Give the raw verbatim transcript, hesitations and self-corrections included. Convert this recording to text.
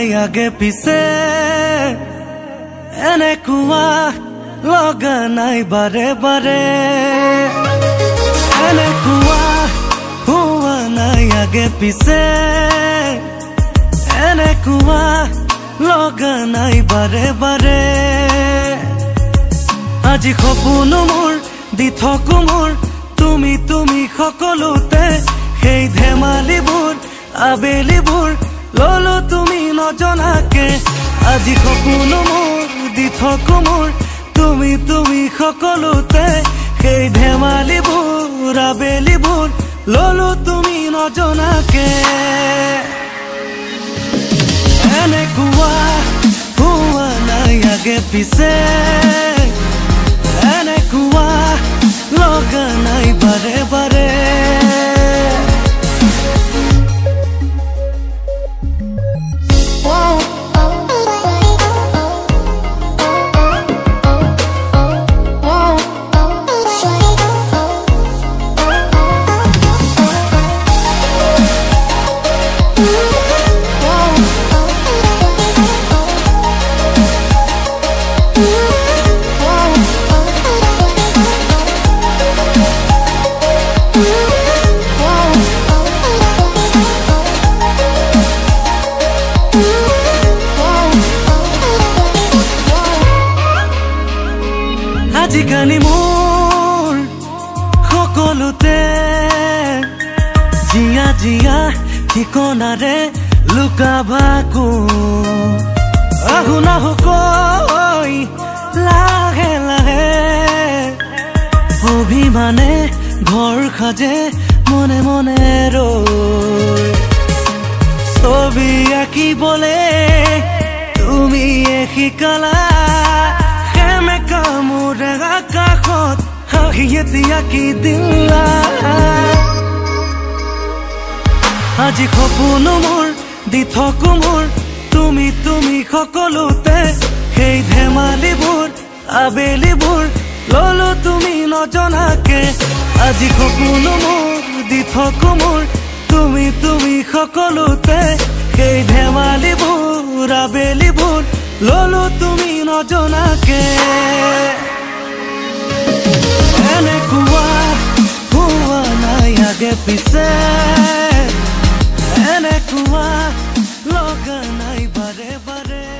নাই আগে পিছে এনেকুৱা লগা নাই বাৰে বাৰে এনেকুৱা হোৱা নাই আগে পিছে এনেকুৱা লগা নাই বাৰে বাৰে আজি সপোন মোৰ দি থাকো মোৰ তুমি তুমি সকলোতে সেই ধেমালিবোৰ আবেলিবোৰ ললো তুমি নজনাকে আজি সপোন মোৰ দি থাকো মোৰ তুমি তুমি সকলোতে সেই ধেমালিবোৰ আবেলিবোৰ ললো তুমি নজনাকে এনেকুৱা হোৱা নাই আগে পিছে এনেকুৱা লগা নাই বাৰে বাৰে আজিকালি মোৰ সকলোতে জিয়া জিয়া ঠিকনাৰে লুকাবাকো আহো নাহো কৈ লাহে লাহে অভিমানে ঘৰ সাজে মনে মনে ৰৈ ছবি আঁকিবলে তুমি শিকালা কামোৰে আকাশত হাঁহি এতিয়া কি দিলা আজি সপোন মোৰ দি থাকো মোৰ তুমি তুমি সকলোতে সেই ধেমালিবোৰ আবেলিবোৰ ললো তুমি নজনাকে আজি সপোন মোৰ দি থাকো মোৰ তুমি তুমি সকলোতে সেই ধেমালিবোৰ আবেলিবোৰ ললো তুমি নজনাকে এনেকুৱা হোৱা নাই আগে পিছে এনেকুৱা লগা নাই বাৰে বাৰে